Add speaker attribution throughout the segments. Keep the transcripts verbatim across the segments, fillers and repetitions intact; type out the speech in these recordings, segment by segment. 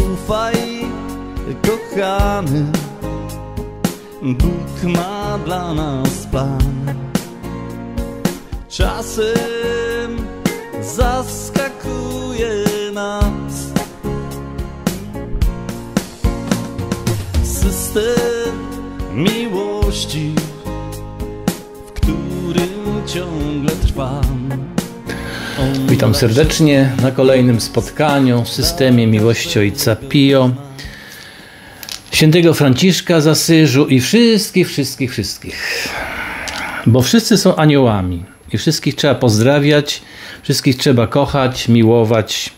Speaker 1: Ufaj, kochany, Bóg ma dla nas plan. Czasem zaskakuje nas system miłości, w którym ciągle trwam.
Speaker 2: Witam serdecznie na kolejnym spotkaniu w systemie miłości Ojca Pio, świętego Franciszka z Asyżu i wszystkich, wszystkich, wszystkich. Bo wszyscy są aniołami i wszystkich trzeba pozdrawiać, wszystkich trzeba kochać, miłować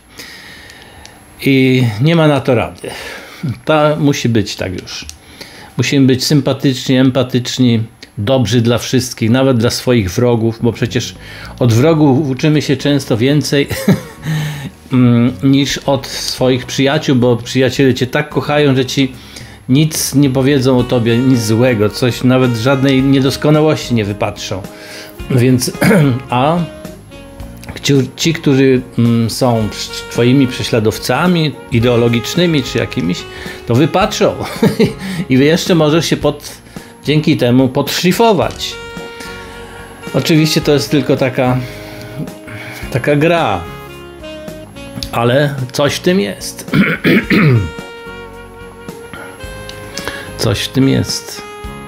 Speaker 2: i nie ma na to rady. Ta musi być tak już. Musimy być sympatyczni, empatyczni, dobrzy dla wszystkich, nawet dla swoich wrogów, bo przecież od wrogów uczymy się często więcej niż od swoich przyjaciół, bo przyjaciele cię tak kochają, że ci nic nie powiedzą o tobie, nic złego, coś, nawet żadnej niedoskonałości nie wypatrzą. Więc, a ci, którzy są twoimi prześladowcami ideologicznymi czy jakimiś, to wypatrzą i jeszcze możesz się pod dzięki temu podszlifować. Oczywiście to jest tylko taka taka gra, ale coś w tym jest. Coś w tym jest.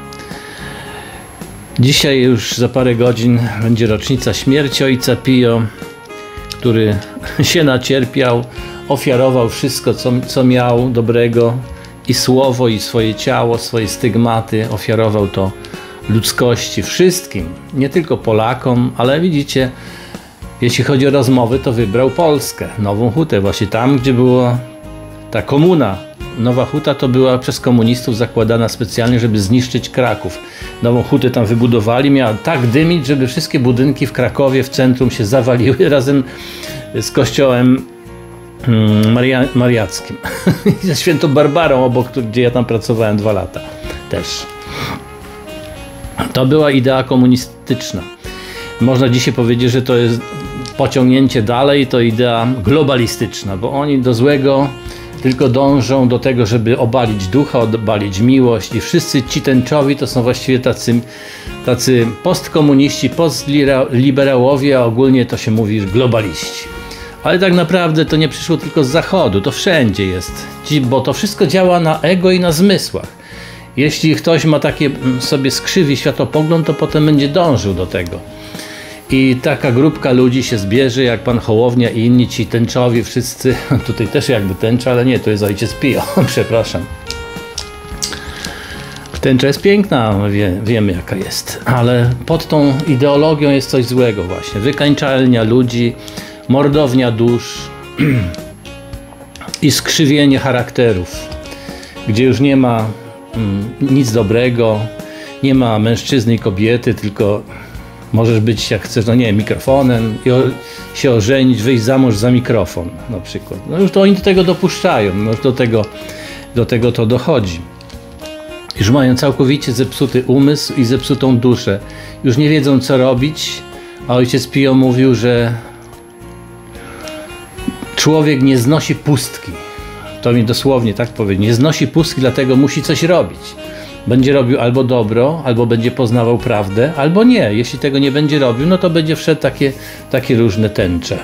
Speaker 2: Dzisiaj już za parę godzin będzie rocznica śmierci Ojca Pio, który się nacierpiał, ofiarował wszystko, co, co miał dobrego, i słowo, i swoje ciało, swoje stygmaty, ofiarował to ludzkości, wszystkim, nie tylko Polakom, ale widzicie, jeśli chodzi o rozmowy, to wybrał Polskę, Nową Hutę, właśnie tam, gdzie była ta komuna. Nowa Huta to była przez komunistów zakładana specjalnie, żeby zniszczyć Kraków. Nową Hutę tam wybudowali, miała tak dymić, żeby wszystkie budynki w Krakowie, w centrum się zawaliły razem z kościołem Maria, Mariackim. Ze Świętą Barbarą obok, gdzie ja tam pracowałem dwa lata też. To była idea komunistyczna. Można dzisiaj powiedzieć, że to jest pociągnięcie dalej, to idea globalistyczna, bo oni do złego tylko dążą do tego, żeby obalić ducha, obalić miłość i wszyscy ci tęczowi to są właściwie tacy, tacy postkomuniści, postliberałowie, a ogólnie to się mówi globaliści. Ale tak naprawdę to nie przyszło tylko z zachodu, to wszędzie jest, bo to wszystko działa na ego i na zmysłach. Jeśli ktoś ma takie sobie skrzywi światopogląd, to potem będzie dążył do tego. I taka grupka ludzi się zbierze, jak pan Hołownia i inni ci tęczowi, wszyscy, tutaj też jakby tęcza, ale nie, to jest Ojciec Pio, przepraszam. Tęcza jest piękna, wie, wiemy jaka jest, ale pod tą ideologią jest coś złego właśnie, wykańczalnia ludzi, mordownia dusz i skrzywienie charakterów, gdzie już nie ma mm, nic dobrego, nie ma mężczyzny i kobiety, tylko możesz być jak chcesz, no nie wiem, mikrofonem i o, się ożenić, wyjść za mąż za mikrofon na przykład. No już to oni do tego dopuszczają, no już do tego, do tego to dochodzi. Już mają całkowicie zepsuty umysł i zepsutą duszę. Już nie wiedzą co robić, a Ojciec Pio mówił, że człowiek nie znosi pustki. To mi dosłownie tak powiedział. Nie znosi pustki, dlatego musi coś robić. Będzie robił albo dobro, albo będzie poznawał prawdę, albo nie. Jeśli tego nie będzie robił, no to będzie wszedł takie, takie różne tęcze.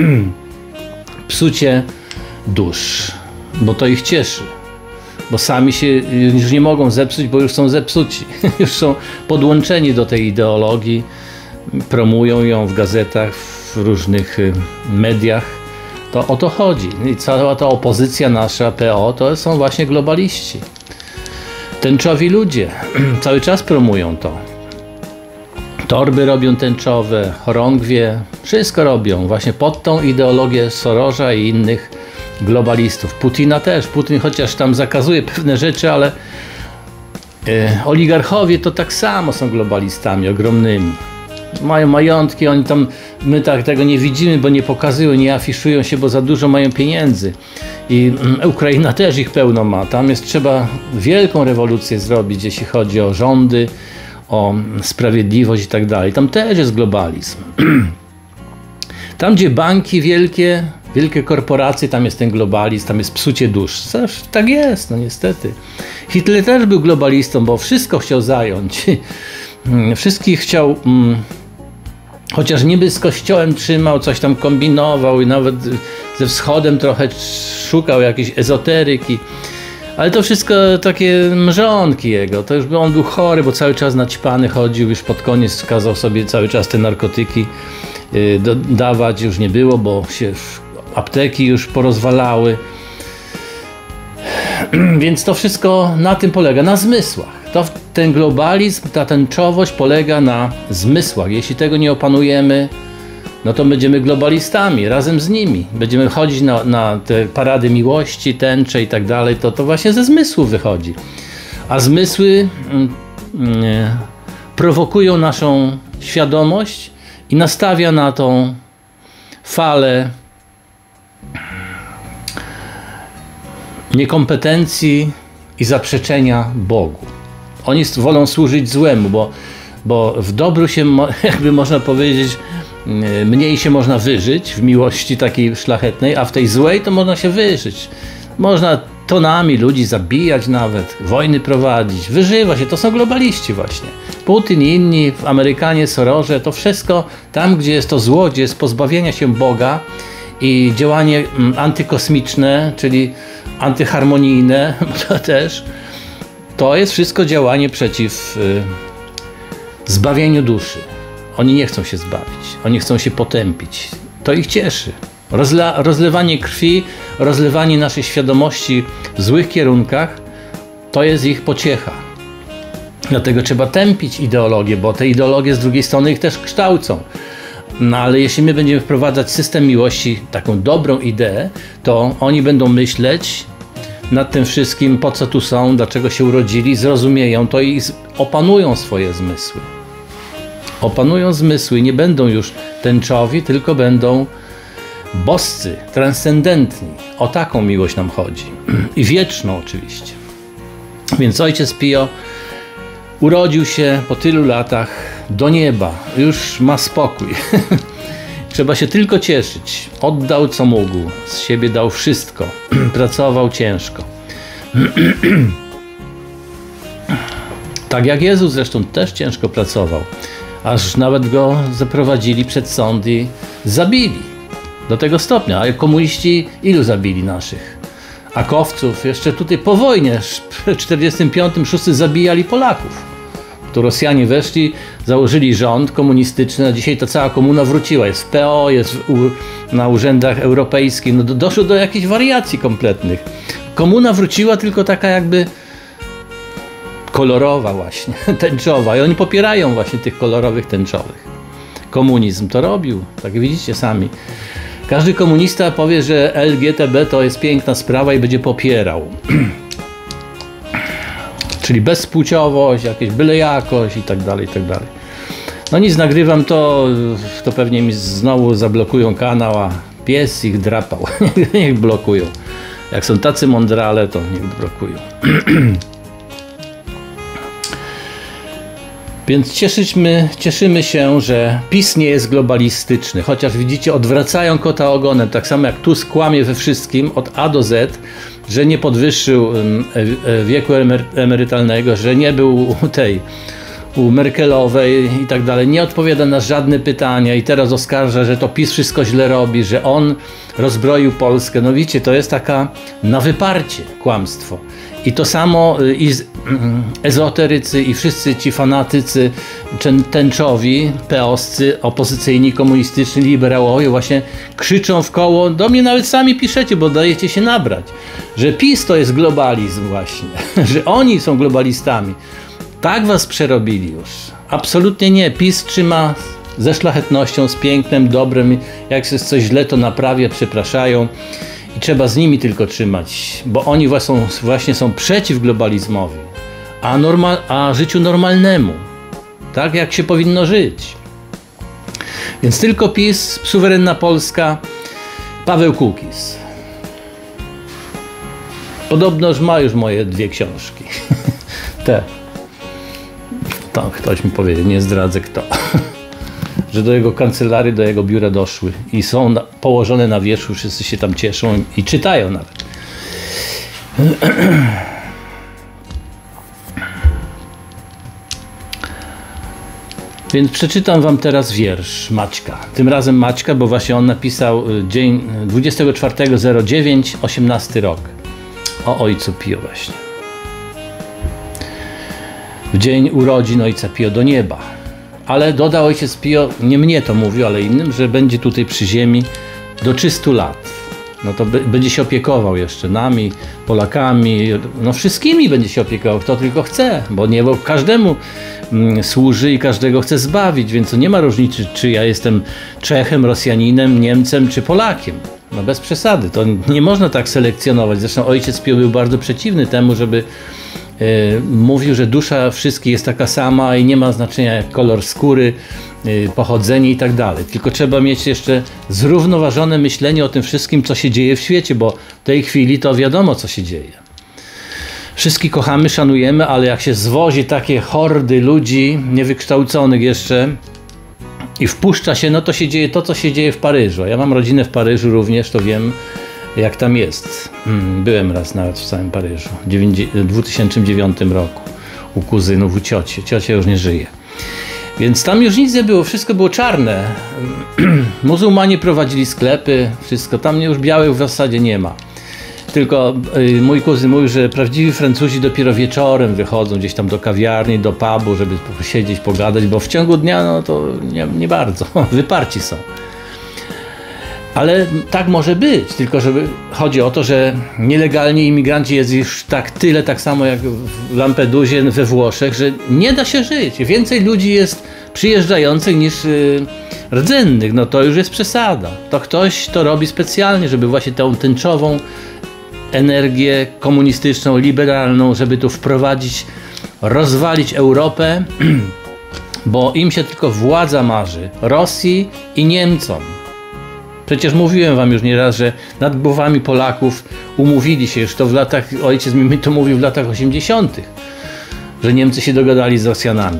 Speaker 2: Psucie dusz, bo to ich cieszy. Bo sami się już nie mogą zepsuć, bo już są zepsuci. Już są podłączeni do tej ideologii. Promują ją w gazetach, w różnych mediach. To o to chodzi. I cała ta opozycja nasza, P O, to są właśnie globaliści. Tęczowi ludzie cały czas promują to. Torby robią tęczowe, chorągwie, wszystko robią właśnie pod tą ideologię Sorosa i innych globalistów. Putina też. Putin chociaż tam zakazuje pewne rzeczy, ale e, oligarchowie to tak samo są globalistami ogromnymi. Mają majątki, oni tam, my tak tego nie widzimy, bo nie pokazują, nie afiszują się, bo za dużo mają pieniędzy. I Ukraina też ich pełno ma. Tam jest trzeba wielką rewolucję zrobić, jeśli chodzi o rządy, o sprawiedliwość i tak dalej. Tam też jest globalizm. Tam, gdzie banki wielkie, Wielkie korporacje, tam jest ten globalizm, tam jest psucie dusz. Zawsze tak jest, no niestety. Hitler też był globalistą, bo wszystko chciał zająć. Wszystkich chciał, mm, chociaż niby z Kościołem trzymał, coś tam kombinował i nawet ze Wschodem trochę szukał jakiejś ezoteryki. Ale to wszystko takie mrzonki jego. To już on był chory, bo cały czas naćpany chodził. Już pod koniec kazał sobie cały czas te narkotyki yy, dawać. Już nie było, bo się apteki już porozwalały. Więc to wszystko na tym polega, na zmysłach. To, ten globalizm, ta tęczowość polega na zmysłach. Jeśli tego nie opanujemy, no to będziemy globalistami, razem z nimi. Będziemy chodzić na, na te parady miłości, tęcze i tak dalej, to to właśnie ze zmysłów wychodzi. A zmysły mm, mm, prowokują naszą świadomość i nastawia na tą falę niekompetencji i zaprzeczenia Bogu. Oni wolą służyć złemu, bo, bo w dobru się, jakby można powiedzieć, mniej się można wyżyć w miłości takiej szlachetnej, a w tej złej to można się wyżyć. Można tonami ludzi zabijać nawet, wojny prowadzić, wyżywa się. To są globaliści właśnie. Putin i inni, Amerykanie, Sorosze, to wszystko tam, gdzie jest to zło, gdzie jest pozbawienia się Boga i działanie antykosmiczne, czyli antyharmonijne, to też, to jest wszystko działanie przeciw y, zbawieniu duszy. Oni nie chcą się zbawić, oni chcą się potępić. To ich cieszy. Rozla, rozlewanie krwi, rozlewanie naszej świadomości w złych kierunkach, to jest ich pociecha. Dlatego trzeba tępić ideologię, bo te ideologie z drugiej strony ich też kształcą. No ale jeśli my będziemy wprowadzać system miłości, taką dobrą ideę, to oni będą myśleć nad tym wszystkim, po co tu są, dlaczego się urodzili, zrozumieją to i opanują swoje zmysły. Opanują zmysły i nie będą już tęczowi, tylko będą boscy, transcendentni. O taką miłość nam chodzi. I wieczną oczywiście. Więc ojciec Pio urodził się po tylu latach do nieba. Już ma spokój. Trzeba się tylko cieszyć. Oddał co mógł. Z siebie dał wszystko. Pracował ciężko. Tak jak Jezus zresztą też ciężko pracował. Aż nawet go zaprowadzili przed sąd i zabili. Do tego stopnia. A komuniści ilu zabili naszych? Akowców. Jeszcze tutaj po wojnie w czterdziestym piątym szóstym zabijali Polaków. Tu Rosjanie weszli, założyli rząd komunistyczny, a dzisiaj ta cała komuna wróciła. Jest w P O, jest w, u, na urzędach europejskich. No do, doszło do jakichś wariacji kompletnych. Komuna wróciła tylko taka jakby kolorowa właśnie, tęczowa. I oni popierają właśnie tych kolorowych, tęczowych. Komunizm to robił, tak widzicie sami. Każdy komunista powie, że L G B T to jest piękna sprawa i będzie popierał. Czyli bezpłciowość, jakieś byle jakość i tak dalej, i tak dalej. No nic, nagrywam to, to pewnie mi znowu zablokują kanał, a pies ich drapał. Niech blokują. Jak są tacy mądrale, to niech blokują. Więc cieszymy, cieszymy się, że PiS nie jest globalistyczny, chociaż widzicie, odwracają kota ogonem, tak samo jak Tusk kłamie we wszystkim od A do Z, że nie podwyższył wieku emerytalnego, że nie był u tej, u Merkelowej i tak dalej, nie odpowiada na żadne pytania i teraz oskarża, że to PiS wszystko źle robi, że on rozbroił Polskę. No widzicie, to jest taka na wyparcie kłamstwo. I to samo i ezoterycy i wszyscy ci fanatycy tęczowi, peoscy, opozycyjni, komunistyczni, liberałowie właśnie krzyczą w koło, do mnie nawet sami piszecie, bo dajecie się nabrać, że PiS to jest globalizm właśnie, że oni są globalistami. Tak was przerobili już. Absolutnie nie. PiS trzyma ze szlachetnością, z pięknem, dobrem. Jak jest coś źle, to naprawia, przepraszają. I trzeba z nimi tylko trzymać, bo oni właśnie są przeciw globalizmowi, a, normal, a życiu normalnemu. Tak jak się powinno żyć. Więc tylko PiS, suwerenna Polska, Paweł Kukiz. Podobnoż ma już moje dwie książki. Te. To ktoś mi powiedział, nie zdradzę kto. że do jego kancelarii, do jego biura doszły i są na, położone na wierzchu, wszyscy się tam cieszą i czytają nawet. Więc przeczytam wam teraz wiersz Maćka. Tym razem Maćka, bo właśnie on napisał dzień dwudziestego czwartego zero dziewięć osiemnasty rok. O ojcu Pio właśnie. W dzień urodzin ojca Pio do nieba. Ale dodał ojciec Pio, nie mnie to mówił, ale innym, że będzie tutaj przy ziemi do trzystu lat. No to będzie się opiekował jeszcze nami, Polakami, no wszystkimi będzie się opiekował, kto tylko chce, bo niebo każdemu mm, służy i każdego chce zbawić, więc to nie ma różnicy, czy ja jestem Czechem, Rosjaninem, Niemcem czy Polakiem. No bez przesady, to nie można tak selekcjonować. Zresztą ojciec Pio był bardzo przeciwny temu, żeby e, mówił, że dusza wszystkich jest taka sama i nie ma znaczenia jak kolor skóry, e, pochodzenie i tak dalej. Tylko trzeba mieć jeszcze zrównoważone myślenie o tym wszystkim, co się dzieje w świecie, bo w tej chwili to wiadomo, co się dzieje. Wszystkich kochamy, szanujemy, ale jak się zwozi takie hordy ludzi, niewykształconych jeszcze, i wpuszcza się, no to się dzieje to, co się dzieje w Paryżu. Ja mam rodzinę w Paryżu również, to wiem, jak tam jest. Byłem raz nawet w całym Paryżu, w dwa tysiące dziewiątym roku, u kuzynów, u cioci. Ciocia już nie żyje. Więc tam już nic nie było, wszystko było czarne. Muzułmanie prowadzili sklepy, wszystko, tam już białych w zasadzie nie ma. Tylko y, mój kuzyn mówił, że prawdziwi Francuzi dopiero wieczorem wychodzą gdzieś tam do kawiarni, do pubu, żeby siedzieć, pogadać, bo w ciągu dnia no to nie, nie bardzo, wyparci są. Ale tak może być, tylko że chodzi o to, że nielegalni imigranci jest już tak tyle, tak samo jak w Lampedusie we Włoszech, że nie da się żyć. Więcej ludzi jest przyjeżdżających niż y, rdzennych, no to już jest przesada. To ktoś to robi specjalnie, żeby właśnie tą tęczową energię komunistyczną, liberalną, żeby tu wprowadzić, rozwalić Europę, bo im się tylko władza marzy, Rosji i Niemcom. Przecież mówiłem wam już nieraz, że nad głowami Polaków umówili się już to w latach, ojciec mi to mówił w latach osiemdziesiątych, że Niemcy się dogadali z Rosjanami.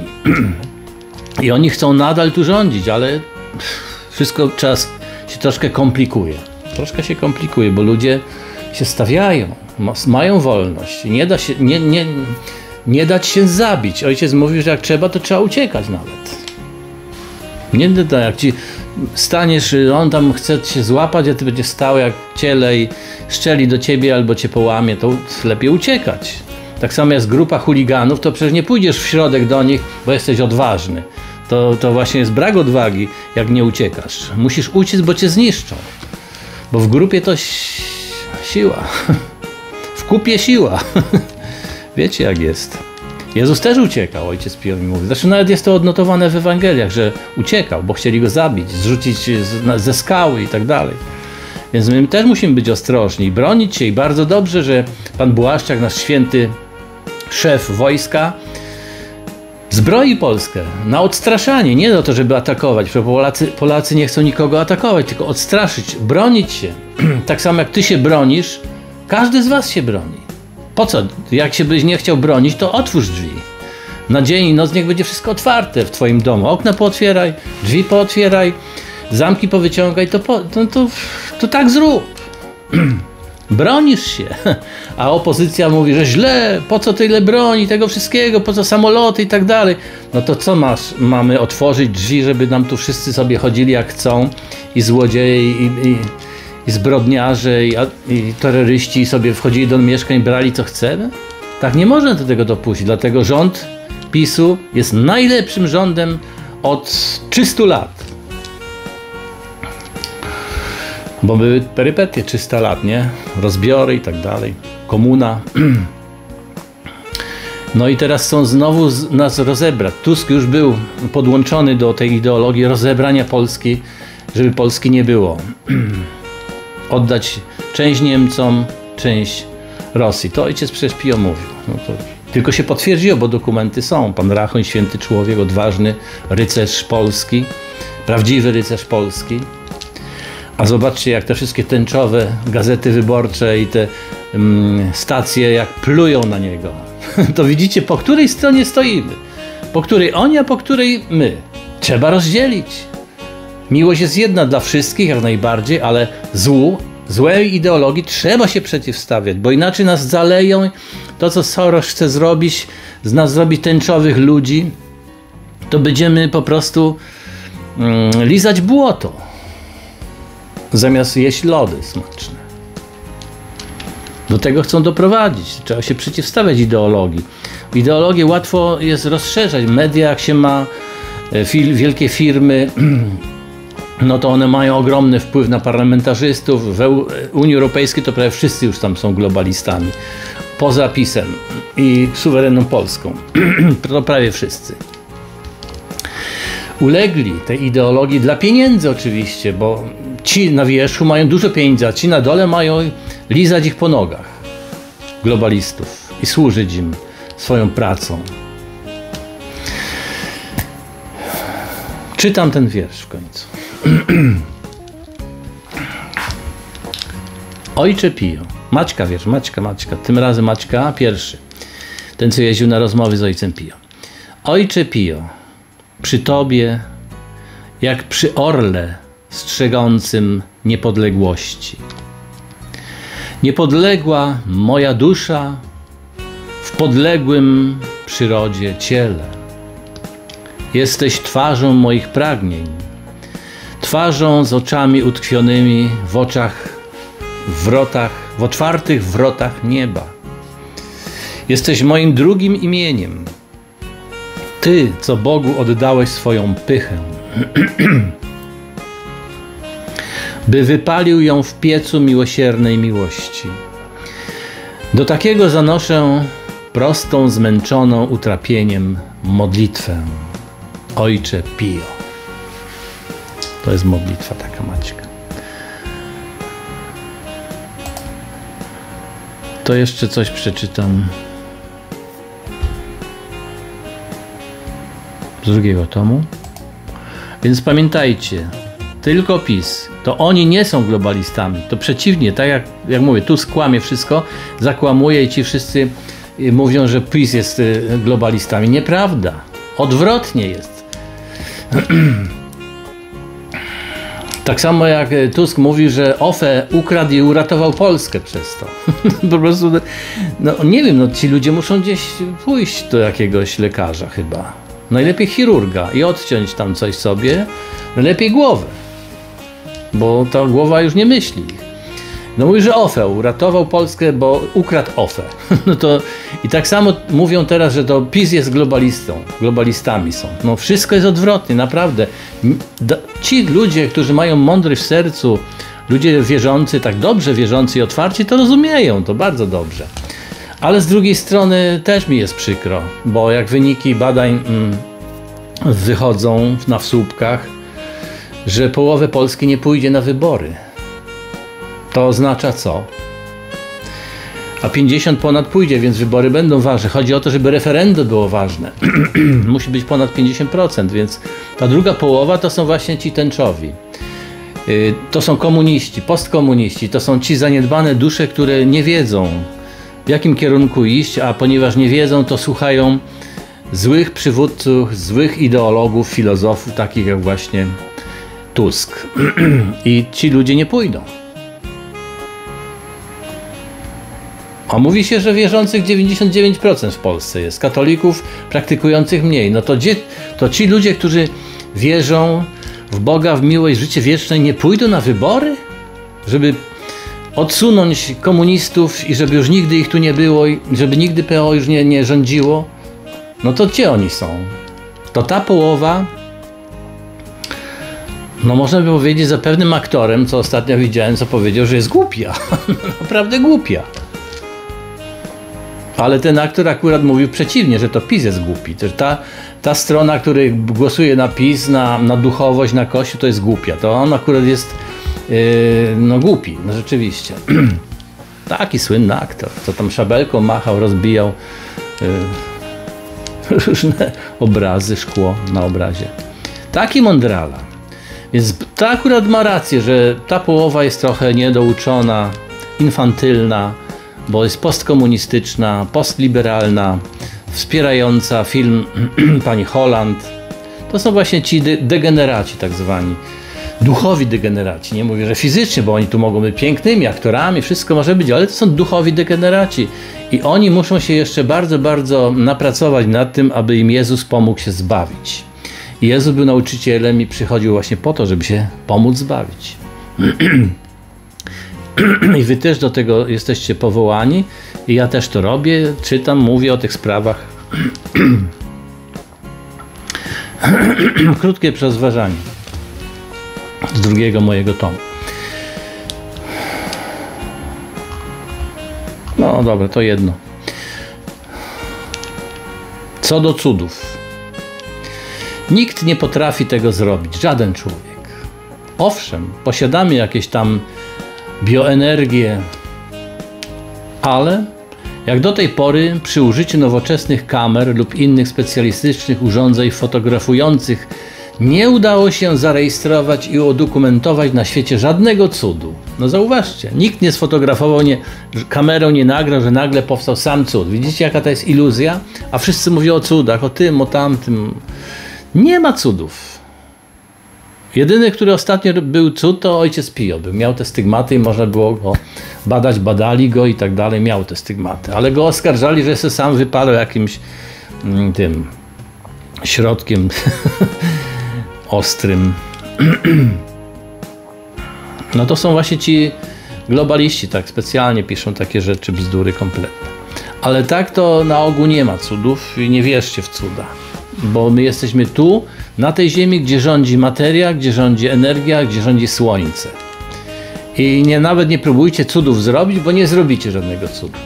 Speaker 2: I oni chcą nadal tu rządzić, ale wszystko czas się troszkę komplikuje. Troszkę się komplikuje, bo ludzie się stawiają, mają wolność. Nie da się, nie, nie, nie dać się zabić. Ojciec mówił, że jak trzeba, to trzeba uciekać nawet. Nie da, jak ci staniesz, on tam chce cię złapać, a ty będziesz stał jak ciele i strzeli do ciebie albo cię połamie, to lepiej uciekać. Tak samo jest grupa chuliganów, to przecież nie pójdziesz w środek do nich, bo jesteś odważny. To, to właśnie jest brak odwagi, jak nie uciekasz. Musisz uciec, bo cię zniszczą. Bo w grupie to siła. W kupie siła. Wiecie jak jest. Jezus też uciekał, ojciec Pio mi mówi. Zresztą nawet jest to odnotowane w Ewangeliach, że uciekał, bo chcieli go zabić, zrzucić ze skały i tak dalej. Więc my też musimy być ostrożni i bronić się. I bardzo dobrze, że pan Błaszczak, nasz święty szef wojska, zbroi Polskę na odstraszanie, nie do to, żeby atakować, bo Polacy, Polacy nie chcą nikogo atakować, tylko odstraszyć, bronić się. Tak samo jak ty się bronisz, każdy z was się broni. Po co? Jak się byś nie chciał bronić, to otwórz drzwi. Na dzień i noc niech będzie wszystko otwarte w twoim domu. Okna pootwieraj, drzwi pootwieraj, zamki powyciągaj, to, po, to, to, to tak zrób. Bronisz się, a opozycja mówi, że źle, po co tyle broni, tego wszystkiego, po co samoloty i tak dalej. No to co masz? Mamy otworzyć drzwi, żeby nam tu wszyscy sobie chodzili jak chcą i złodzieje i, i, i zbrodniarze i, i terroryści sobie wchodzili do mieszkań, brali co chcemy? Tak nie można do tego dopuścić, dlatego rząd PiSu jest najlepszym rządem od trzystu lat. Bo były perypetie trzysta lat, nie? Rozbiory i tak dalej. Komuna. No i teraz chcą znowu nas rozebrać. Tusk już był podłączony do tej ideologii rozebrania Polski, żeby Polski nie było. Oddać część Niemcom, część Rosji. To ojciec przecież Pio mówił. No to tylko się potwierdziło, bo dokumenty są. Pan Rachoń, święty człowiek, odważny rycerz polski, prawdziwy rycerz polski. A zobaczcie, jak te wszystkie tęczowe gazety wyborcze i te um, stacje, jak plują na niego. To widzicie, po której stronie stoimy. Po której oni, a po której my. Trzeba rozdzielić. Miłość jest jedna dla wszystkich, jak najbardziej, ale złu, złej ideologii trzeba się przeciwstawiać, bo inaczej nas zaleją. To, co Soros chce zrobić, z nas zrobić tęczowych ludzi, to będziemy po prostu mm, lizać błoto, zamiast jeść lody smaczne. Do tego chcą doprowadzić. Trzeba się przeciwstawiać ideologii. Ideologię łatwo jest rozszerzać. Media, jak się ma fil, wielkie firmy, no to one mają ogromny wpływ na parlamentarzystów. W Unii Europejskiej to prawie wszyscy już tam są globalistami. Poza PiS-em i suwerenną Polską. To prawie wszyscy. Ulegli tej ideologii dla pieniędzy oczywiście, bo ci na wierzchu mają dużo pieniędzy, a ci na dole mają lizać ich po nogach, globalistów, i służyć im swoją pracą. Czytam ten wiersz w końcu. Ojcze Pio. Maćka wiersz, Maćka, Maćka. Tym razem Maćka pierwszy. Ten, co jeździł na rozmowy z ojcem Pio. Ojcze Pio, przy Tobie, jak przy orle strzegącym niepodległości. Niepodległa moja dusza w podległym przyrodzie ciele. Jesteś twarzą moich pragnień, twarzą z oczami utkwionymi w oczach, w wrotach, w otwartych wrotach nieba. Jesteś moim drugim imieniem. Ty, co Bogu oddałeś swoją pychę, by wypalił ją w piecu miłosiernej miłości. Do takiego zanoszę prostą, zmęczoną utrapieniem modlitwę. Ojcze Pio. To jest modlitwa taka Maćka. To jeszcze coś przeczytam z drugiego tomu. Więc pamiętajcie, tylko PiS, to oni nie są globalistami. To przeciwnie, tak jak, jak mówię, Tusk kłamie wszystko, zakłamuje i ci wszyscy mówią, że PiS jest globalistami. Nieprawda. Odwrotnie jest. Tak samo jak Tusk mówi, że O F E ukradł i uratował Polskę przez to. Po prostu, no nie wiem, no ci ludzie muszą gdzieś pójść do jakiegoś lekarza chyba. Najlepiej chirurga i odciąć tam coś sobie. Najlepiej głowę, bo ta głowa już nie myśli. No mówi, że O F E uratował Polskę, bo ukradł O F E. No to i tak samo mówią teraz, że to PiS jest globalistą, globalistami są. No wszystko jest odwrotnie, naprawdę. Ci ludzie, którzy mają mądrość w sercu, ludzie wierzący, tak dobrze wierzący i otwarci, to rozumieją to bardzo dobrze. Ale z drugiej strony też mi jest przykro, bo jak wyniki badań mm, wychodzą na wsłupkach, że połowę Polski nie pójdzie na wybory. To oznacza co? A pięćdziesiąt ponad pójdzie, więc wybory będą ważne. Chodzi o to, żeby referendum było ważne. Musi być ponad pięćdziesiąt procent, więc ta druga połowa to są właśnie ci tęczowi. Yy, to są komuniści, postkomuniści, to są ci zaniedbane dusze, które nie wiedzą, w jakim kierunku iść, a ponieważ nie wiedzą, to słuchają złych przywódców, złych ideologów, filozofów, takich jak właśnie Tusk. I ci ludzie nie pójdą. A mówi się, że wierzących dziewięćdziesiąt dziewięć procent w Polsce jest, katolików praktykujących mniej. No to, gdzie, to ci ludzie, którzy wierzą w Boga, w miłość, w życie wieczne, nie pójdą na wybory? Żeby odsunąć komunistów i żeby już nigdy ich tu nie było, i żeby nigdy P O już nie, nie rządziło? No to gdzie oni są? To ta połowa, no można by powiedzieć za pewnym aktorem, co ostatnio widziałem, co powiedział, że jest głupia. Naprawdę głupia. Ale ten aktor akurat mówił przeciwnie, że to PiS jest głupi. Że ta, ta strona, która głosuje na PiS, na, na duchowość, na Kościół, to jest głupia. To on akurat jest yy, no głupi, no rzeczywiście. Taki słynny aktor, co tam szabelką machał, rozbijał yy, różne obrazy, szkło na obrazie. Taki mądrala. Więc to akurat ma rację, że ta połowa jest trochę niedouczona, infantylna, bo jest postkomunistyczna, postliberalna, wspierająca film pani Holland. To są właśnie ci de degeneraci tak zwani. duchowi degeneraci. Nie mówię, że fizycznie, bo oni tu mogą być pięknymi aktorami, wszystko może być, ale to są duchowi degeneraci. I oni muszą się jeszcze bardzo, bardzo napracować nad tym, aby im Jezus pomógł się zbawić. I Jezus był nauczycielem i przychodził właśnie po to, żeby się pomóc zbawić. I wy też do tego jesteście powołani. I ja też to robię, czytam, mówię o tych sprawach. Krótkie rozważanie z drugiego mojego tomu. No dobra, to jedno. Co do cudów. Nikt nie potrafi tego zrobić, żaden człowiek. Owszem, posiadamy jakieś tam bioenergię, ale jak do tej pory przy użyciu nowoczesnych kamer lub innych specjalistycznych urządzeń fotografujących nie udało się zarejestrować i udokumentować na świecie żadnego cudu. No zauważcie, nikt nie sfotografował, nie, kamerą nie nagrał, że nagle powstał sam cud. Widzicie, jaka to jest iluzja? A wszyscy mówią o cudach, o tym, o tamtym. Nie ma cudów. Jedyny, który ostatnio był cud, to ojciec Pio. Był. Miał te stygmaty i można było go badać, badali go i tak dalej. Miał te stygmaty. Ale go oskarżali, że się sam wypalał jakimś mm, tym środkiem ostrym. No to są właśnie ci globaliści, tak specjalnie piszą takie rzeczy, bzdury kompletne. Ale tak to na ogół nie ma cudów i nie wierzcie w cuda. Bo my jesteśmy tu, na tej ziemi, gdzie rządzi materia, gdzie rządzi energia, gdzie rządzi słońce. I nie, nawet nie próbujcie cudów zrobić, bo nie zrobicie żadnego cudu.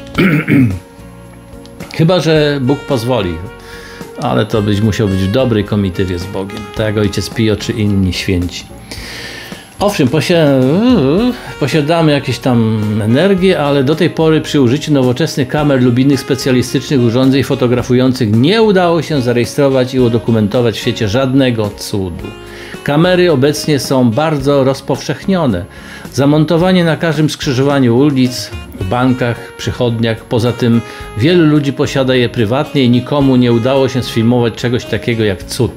Speaker 2: Chyba że Bóg pozwoli. Ale to być musiał być w dobrej komitywie z Bogiem. Tak jak ojciec Pio czy inni święci. Owszem, posiadamy jakieś tam energię, ale do tej pory przy użyciu nowoczesnych kamer lub innych specjalistycznych urządzeń fotografujących nie udało się zarejestrować i udokumentować w świecie żadnego cudu. Kamery obecnie są bardzo rozpowszechnione. Zamontowanie na każdym skrzyżowaniu ulic, w bankach, przychodniach. Poza tym wielu ludzi posiada je prywatnie i nikomu nie udało się sfilmować czegoś takiego jak cud.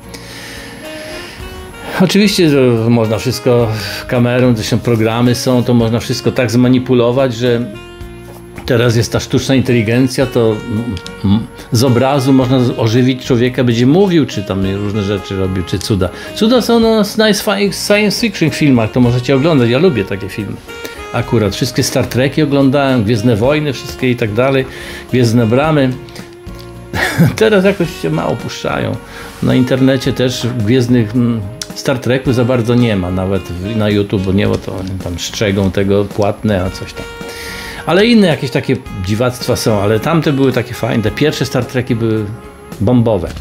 Speaker 2: Oczywiście że można wszystko kamerą, zresztą programy są, to można wszystko tak zmanipulować, że teraz jest ta sztuczna inteligencja, to z obrazu można ożywić człowieka, będzie mówił, czy tam różne rzeczy robił, czy cuda. Cuda są na science fiction filmach, to możecie oglądać, ja lubię takie filmy. Akurat wszystkie Star Treki oglądałem, Gwiezdne Wojny, wszystkie i tak dalej, Gwiezdne Bramy. Teraz jakoś się mało puszczają. Na internecie też Gwiezdnych Star Treku za bardzo nie ma, nawet na YouTube, bo nie, bo to tam strzegą tego płatne, a coś tam. Ale inne jakieś takie dziwactwa są, ale tamte były takie fajne. Te pierwsze Star Treki były bombowe.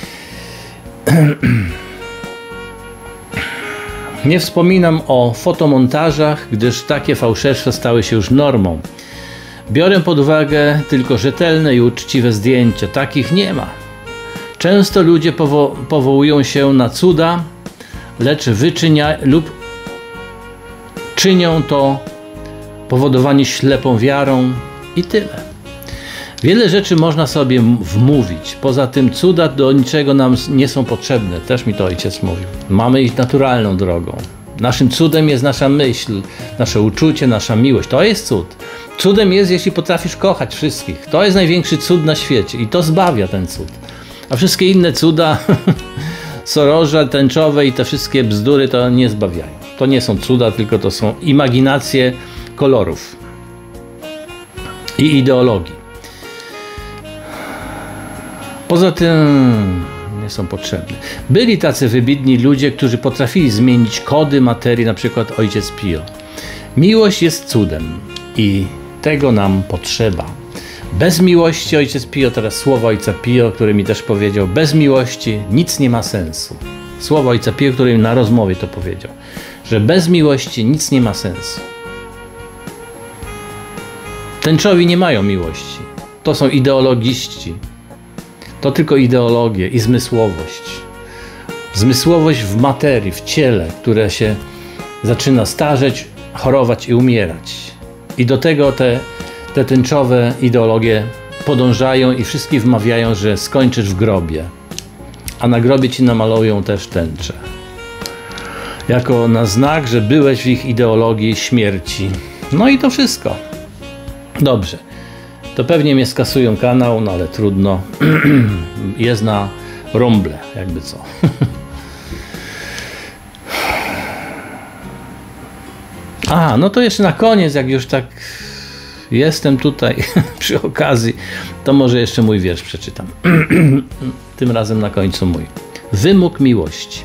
Speaker 2: Nie wspominam o fotomontażach, gdyż takie fałszerstwa stały się już normą. Biorę pod uwagę tylko rzetelne i uczciwe zdjęcia. Takich nie ma. Często ludzie powo powołują się na cuda, lecz wyczynia lub czynią to powodowani ślepą wiarą i tyle. Wiele rzeczy można sobie wmówić. Poza tym cuda do niczego nam nie są potrzebne. Też mi to ojciec mówił. Mamy iść naturalną drogą. Naszym cudem jest nasza myśl, nasze uczucie, nasza miłość. To jest cud. Cudem jest, jeśli potrafisz kochać wszystkich. To jest największy cud na świecie i to zbawia ten cud. A wszystkie inne cuda, soroża, tęczowe i te wszystkie bzdury to nie zbawiają. To nie są cuda, tylko to są imaginacje kolorów i ideologii. Poza tym nie są potrzebne. Byli tacy wybitni ludzie, którzy potrafili zmienić kody materii, na przykład ojciec Pio. Miłość jest cudem i tego nam potrzeba. Bez miłości, ojciec Pio, teraz słowa ojca Pio, który mi też powiedział, bez miłości nic nie ma sensu. Słowa ojca Pio, który mi na rozmowie to powiedział, że bez miłości nic nie ma sensu. Tęczowi nie mają miłości. To są ideologiści. To tylko ideologie i zmysłowość. Zmysłowość w materii, w ciele, które się zaczyna starzeć, chorować i umierać. I do tego te, te tęczowe ideologie podążają i wszystkie wmawiają, że skończysz w grobie. A na grobie ci namalują też tęczę. jako na znak, że byłeś w ich ideologii śmierci. No i to wszystko. Dobrze. To pewnie mnie skasują kanał, no ale trudno. Jest na Rumble, jakby co. A, no to jeszcze na koniec, jak już tak jestem tutaj przy okazji, to może jeszcze mój wiersz przeczytam. Tym razem na końcu mój. Wymóg miłości.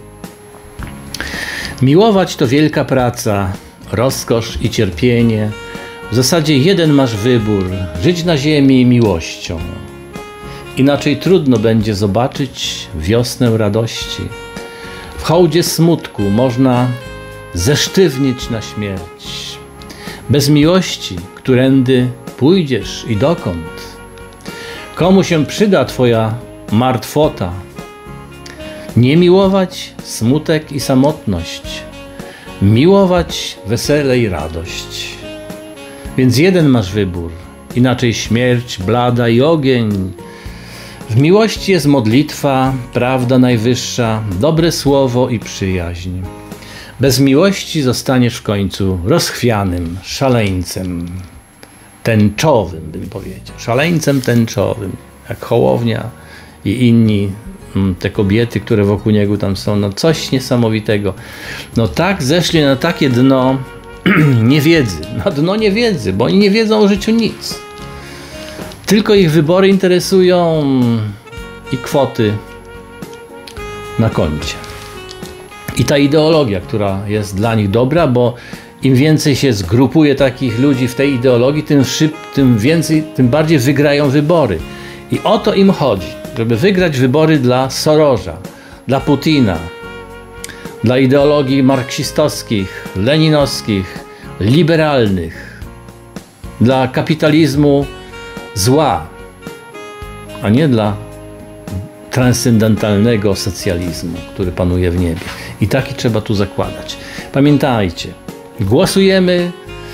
Speaker 2: Miłować to wielka praca, rozkosz i cierpienie. W zasadzie jeden masz wybór, żyć na ziemi miłością. Inaczej trudno będzie zobaczyć wiosnę radości. W hołdzie smutku można zesztywnieć na śmierć. Bez miłości, którędy pójdziesz i dokąd? Komu się przyda twoja martwota? Nie miłować smutek i samotność. Miłować wesele i radość. Więc jeden masz wybór, inaczej śmierć blada i ogień. W miłości jest modlitwa, prawda najwyższa, dobre słowo i przyjaźń. Bez miłości zostaniesz w końcu rozchwianym szaleńcem tęczowym, bym powiedział. Szaleńcem tęczowym, jak Hołownia i inni, te kobiety, które wokół niego tam są. No coś niesamowitego. No tak zeszli na takie dno niewiedzy. Na dno niewiedzy, bo oni nie wiedzą o życiu nic. Tylko ich wybory interesują i kwoty na koncie. I ta ideologia, która jest dla nich dobra, bo im więcej się zgrupuje takich ludzi w tej ideologii, tym, szyb, tym więcej, tym bardziej wygrają wybory. I o to im chodzi, żeby wygrać wybory dla Sorosa, dla Putina, dla ideologii marksistowskich, leninowskich, liberalnych, dla kapitalizmu zła, a nie dla transcendentalnego socjalizmu, który panuje w niebie. I taki trzeba tu zakładać. Pamiętajcie, głosujemy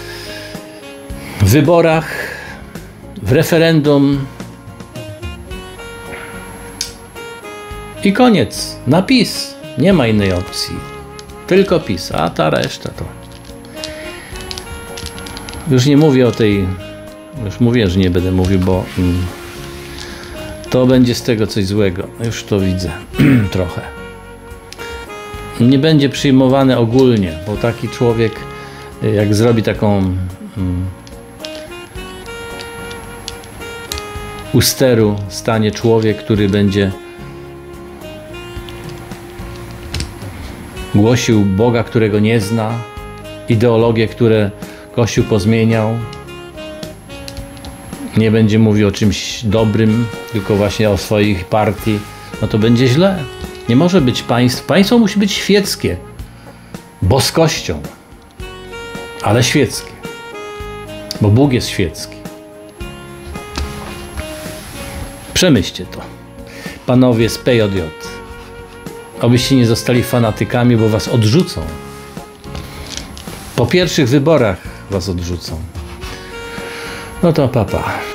Speaker 2: w wyborach, w referendum i koniec. Na PiS. Nie ma innej opcji. Tylko PiS, a ta reszta to... Już nie mówię o tej... Już mówię, że nie będę mówił, bo... Mm, to będzie z tego coś złego. Już to widzę. Trochę. Nie będzie przyjmowane ogólnie, bo taki człowiek, jak zrobi taką mm, u steru stanie człowiek, który będzie głosił Boga, którego nie zna, ideologie, które Kościół pozmieniał, nie będzie mówił o czymś dobrym, tylko właśnie o swojej partii, no to będzie źle. Nie może być państwo. Państwo musi być świeckie, boskością, ale świeckie, bo Bóg jest świecki. Przemyślcie to, panowie z P J J, abyście nie zostali fanatykami, bo was odrzucą. Po pierwszych wyborach was odrzucą. No to papa.